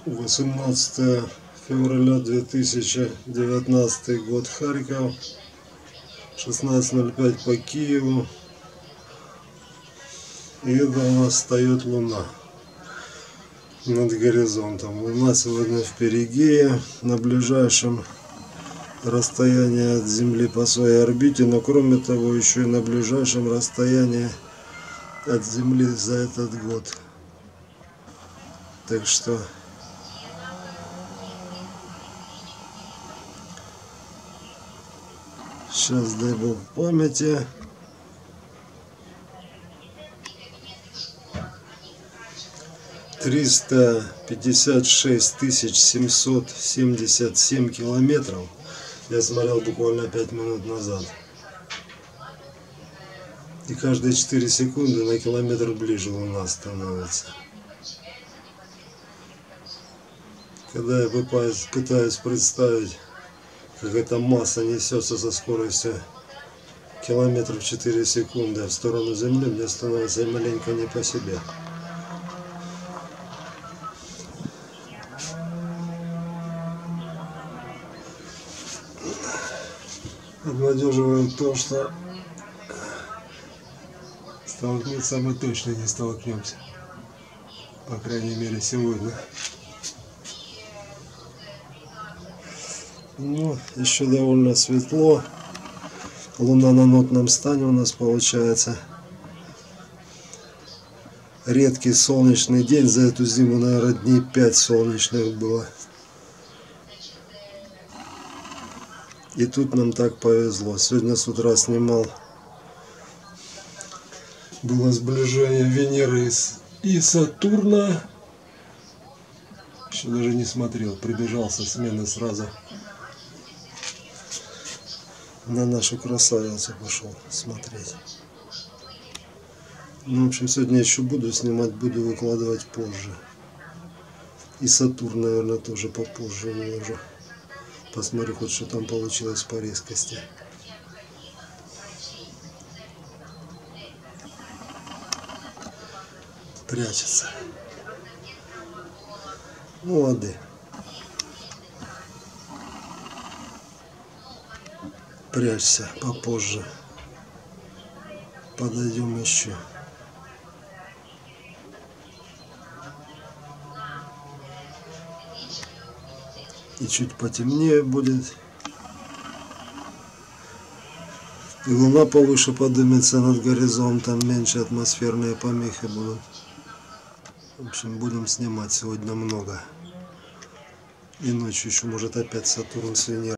18 февраля 2019 год, Харьков, 16:05 по Киеву. И это у нас встает луна над горизонтом. Луна сегодня в перигее, на ближайшем расстоянии от Земли по своей орбите, но кроме того еще и на ближайшем расстоянии от Земли за этот год. Так что сейчас, дай Бог памяти, $356 777 километров. Я смотрел буквально 5 минут назад. И каждые 4 секунды на километр ближе Луна становится. Когда я пытаюсь представить, как эта масса несется со скоростью километров 4 секунды в сторону Земли, мне становится маленько не по себе. Обнадеживает то, что столкнуться мы точно не столкнемся. По крайней мере сегодня. Ну, еще довольно светло. Луна на нотном стане у нас получается. Редкий солнечный день. За эту зиму, наверное, дней 5 солнечных было. И тут нам так повезло. Сегодня с утра снимал. Было сближение Венеры и Сатурна. Еще даже не смотрел. Прибежал со смены сразу. На нашу красавицу пошел смотреть. Ну, в общем, сегодня еще буду снимать, буду выкладывать позже. И Сатурн, наверное, тоже попозже выложу. Посмотрю, хоть что там получилось по резкости. Прячется. Ну, лады. Прячься попозже. Подойдем еще. И чуть потемнее будет. И Луна повыше поднимется над горизонтом, меньше атмосферные помехи будут. В общем, будем снимать сегодня много. И ночью еще может опять Сатурн с Венерой.